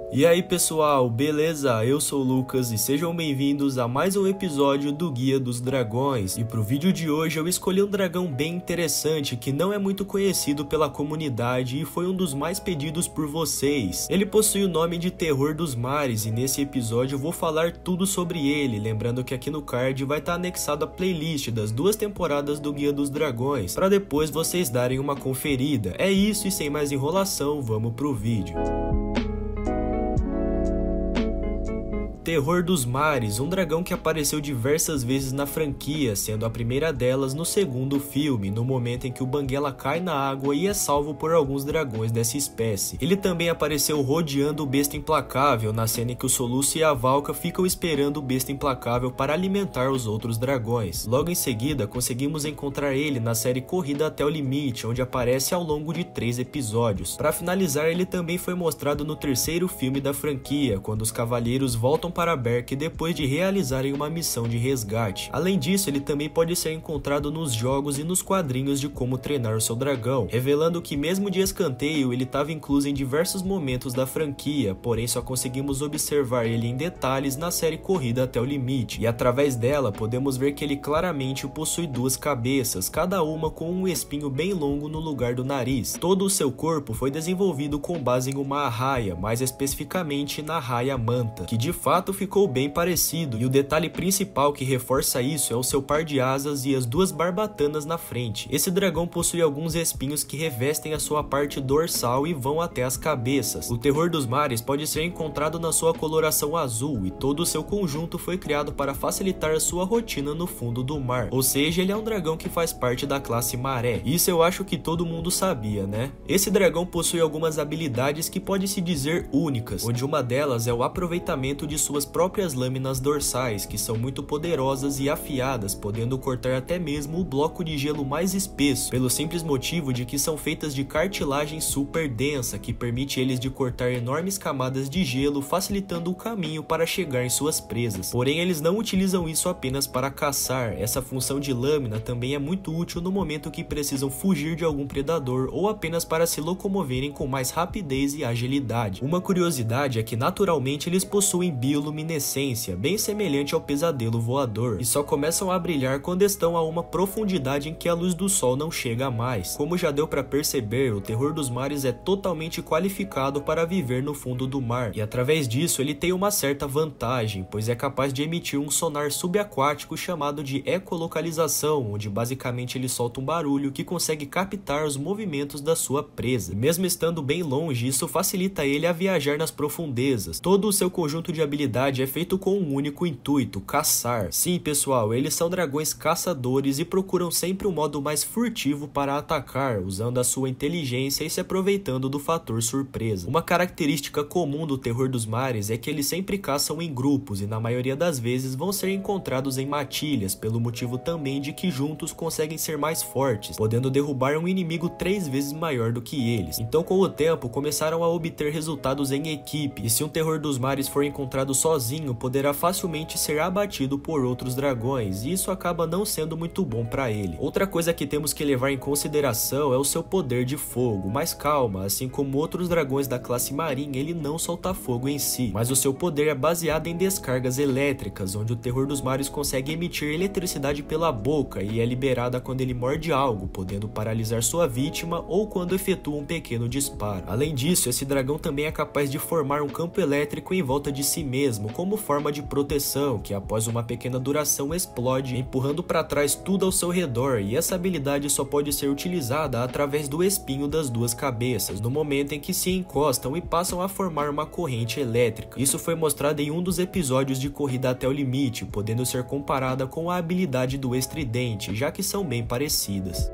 E aí pessoal, beleza? Eu sou o Lucas e sejam bem-vindos a mais um episódio do Guia dos Dragões. E pro vídeo de hoje eu escolhi um dragão bem interessante que não é muito conhecido pela comunidade e foi um dos mais pedidos por vocês. Ele possui o nome de Terror dos Mares e nesse episódio eu vou falar tudo sobre ele, lembrando que aqui no card vai estar anexado a playlist das 2 temporadas do Guia dos Dragões, para depois vocês darem uma conferida. É isso e sem mais enrolação, vamos pro vídeo. Terror dos Mares, um dragão que apareceu diversas vezes na franquia, sendo a primeira delas no segundo filme, no momento em que o Banguela cai na água e é salvo por alguns dragões dessa espécie. Ele também apareceu rodeando o Besta Implacável, na cena em que o Soluço e a Valka ficam esperando o Besta Implacável para alimentar os outros dragões. Logo em seguida, conseguimos encontrar ele na série Corrida até o Limite, onde aparece ao longo de 3 episódios. Para finalizar, ele também foi mostrado no terceiro filme da franquia, quando os cavaleiros voltam para Berk depois de realizarem uma missão de resgate. Além disso, ele também pode ser encontrado nos jogos e nos quadrinhos de como treinar o seu dragão, revelando que mesmo de escanteio ele estava incluso em diversos momentos da franquia, porém só conseguimos observar ele em detalhes na série Corrida até o Limite, e através dela podemos ver que ele claramente possui 2 cabeças, cada uma com um espinho bem longo no lugar do nariz. Todo o seu corpo foi desenvolvido com base em uma arraia, mais especificamente na arraia manta, que de fato ficou bem parecido, e o detalhe principal que reforça isso é o seu par de asas e as 2 barbatanas na frente. Esse dragão possui alguns espinhos que revestem a sua parte dorsal e vão até as cabeças. O Terror dos Mares pode ser encontrado na sua coloração azul e todo o seu conjunto foi criado para facilitar a sua rotina no fundo do mar, ou seja, ele é um dragão que faz parte da classe Maré. Isso eu acho que todo mundo sabia, né? Esse dragão possui algumas habilidades que pode se dizer únicas, onde uma delas é o aproveitamento de suas próprias lâminas dorsais, que são muito poderosas e afiadas, podendo cortar até mesmo o bloco de gelo mais espesso, pelo simples motivo de que são feitas de cartilagem super densa, que permite eles de cortar enormes camadas de gelo, facilitando o caminho para chegar em suas presas. Porém, eles não utilizam isso apenas para caçar, essa função de lâmina também é muito útil no momento que precisam fugir de algum predador ou apenas para se locomoverem com mais rapidez e agilidade. Uma curiosidade é que naturalmente eles possuem bioluminescência, bem semelhante ao pesadelo voador, e só começam a brilhar quando estão a uma profundidade em que a luz do sol não chega mais. Como já deu para perceber, o Terror dos Mares é totalmente qualificado para viver no fundo do mar, e através disso ele tem uma certa vantagem, pois é capaz de emitir um sonar subaquático chamado de ecolocalização, onde basicamente ele solta um barulho que consegue captar os movimentos da sua presa. Mesmo estando bem longe, isso facilita ele a viajar nas profundezas. Todo o seu conjunto de habilidade é feito com um único intuito: caçar. Sim, pessoal, eles são dragões caçadores e procuram sempre um modo mais furtivo para atacar, usando a sua inteligência e se aproveitando do fator surpresa. Uma característica comum do Terror dos Mares é que eles sempre caçam em grupos e na maioria das vezes vão ser encontrados em matilhas, pelo motivo também de que juntos conseguem ser mais fortes, podendo derrubar um inimigo 3 vezes maior do que eles. Então, com o tempo, começaram a obter resultados em equipe, e se um Terror dos Mares for encontrado sozinho, poderá facilmente ser abatido por outros dragões, e isso acaba não sendo muito bom para ele. Outra coisa que temos que levar em consideração é o seu poder de fogo, mas calma, assim como outros dragões da classe Marinha, ele não solta fogo em si, mas o seu poder é baseado em descargas elétricas, onde o Terror dos Mares consegue emitir eletricidade pela boca e é liberada quando ele morde algo, podendo paralisar sua vítima ou quando efetua um pequeno disparo. Além disso, esse dragão também é capaz de formar um campo elétrico em volta de si mesmo, como forma de proteção, que após uma pequena duração explode, empurrando para trás tudo ao seu redor, e essa habilidade só pode ser utilizada através do espinho das 2 cabeças, no momento em que se encostam e passam a formar uma corrente elétrica. Isso foi mostrado em um dos episódios de Corrida até o Limite, podendo ser comparada com a habilidade do Estridente, já que são bem parecidas.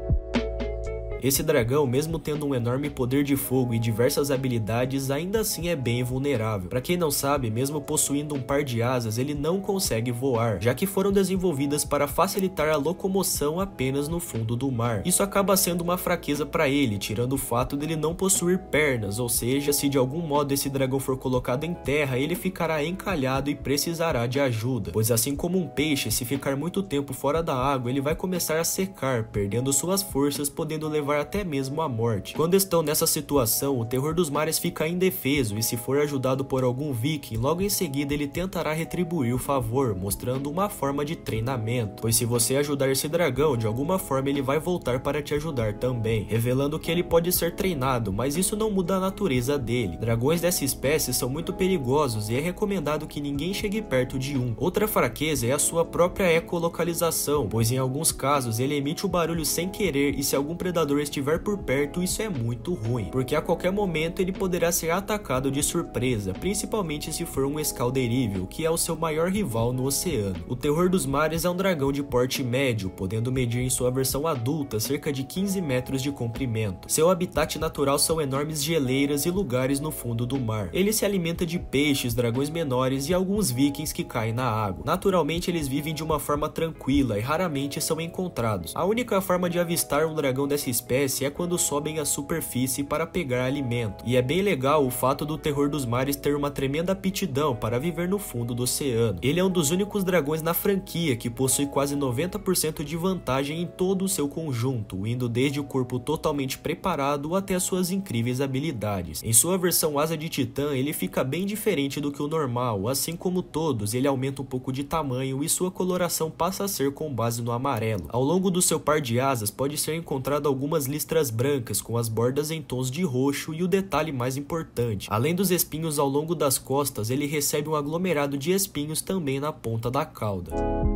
Esse dragão, mesmo tendo um enorme poder de fogo e diversas habilidades, ainda assim é bem vulnerável. Para quem não sabe, mesmo possuindo um par de asas, ele não consegue voar, já que foram desenvolvidas para facilitar a locomoção apenas no fundo do mar. Isso acaba sendo uma fraqueza para ele, tirando o fato dele não possuir pernas, ou seja, se de algum modo esse dragão for colocado em terra, ele ficará encalhado e precisará de ajuda, pois assim como um peixe, se ficar muito tempo fora da água, ele vai começar a secar, perdendo suas forças, podendo levar levar até mesmo à morte. Quando estão nessa situação, o Terror dos Mares fica indefeso e se for ajudado por algum viking, logo em seguida ele tentará retribuir o favor, mostrando uma forma de treinamento, pois se você ajudar esse dragão, de alguma forma ele vai voltar para te ajudar também, revelando que ele pode ser treinado, mas isso não muda a natureza dele. Dragões dessa espécie são muito perigosos e é recomendado que ninguém chegue perto de um. Outra fraqueza é a sua própria ecolocalização, pois em alguns casos ele emite o barulho sem querer e se algum predador estiver por perto, isso é muito ruim, porque a qualquer momento ele poderá ser atacado de surpresa, principalmente se for um Scalderível, que é o seu maior rival no oceano. O Terror dos Mares é um dragão de porte médio, podendo medir em sua versão adulta cerca de 15 metros de comprimento. Seu habitat natural são enormes geleiras e lugares no fundo do mar. Ele se alimenta de peixes, dragões menores e alguns vikings que caem na água. Naturalmente eles vivem de uma forma tranquila e raramente são encontrados. A única forma de avistar um dragão dessa espécie é quando sobem à superfície para pegar alimento. E é bem legal o fato do Terror dos Mares ter uma tremenda aptidão para viver no fundo do oceano. Ele é um dos únicos dragões na franquia que possui quase 90% de vantagem em todo o seu conjunto, indo desde o corpo totalmente preparado até as suas incríveis habilidades. Em sua versão asa de titã, ele fica bem diferente do que o normal, assim como todos, ele aumenta um pouco de tamanho e sua coloração passa a ser com base no amarelo. Ao longo do seu par de asas pode ser encontrado algumas listras brancas com as bordas em tons de roxo e o detalhe mais importante, além dos espinhos ao longo das costas, ele recebe um aglomerado de espinhos também na ponta da cauda.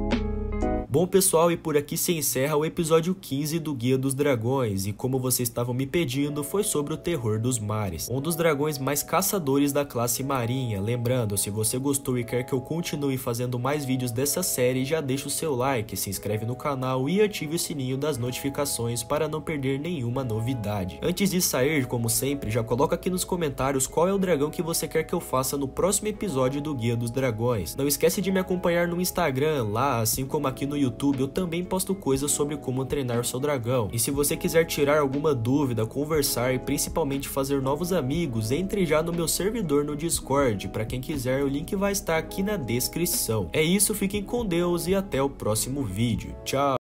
Bom pessoal, e por aqui se encerra o episódio 15 do Guia dos Dragões, e como vocês estavam me pedindo, foi sobre o Terror dos Mares, um dos dragões mais caçadores da classe marinha. Lembrando, se você gostou e quer que eu continue fazendo mais vídeos dessa série, já deixa o seu like, se inscreve no canal e ative o sininho das notificações para não perder nenhuma novidade. Antes de sair, como sempre, já coloca aqui nos comentários qual é o dragão que você quer que eu faça no próximo episódio do Guia dos Dragões. Não esquece de me acompanhar no Instagram, lá, assim como aqui no YouTube, eu também posto coisas sobre como treinar o seu dragão. E se você quiser tirar alguma dúvida, conversar e principalmente fazer novos amigos, entre já no meu servidor no Discord. Para quem quiser, o link vai estar aqui na descrição. É isso, fiquem com Deus e até o próximo vídeo. Tchau!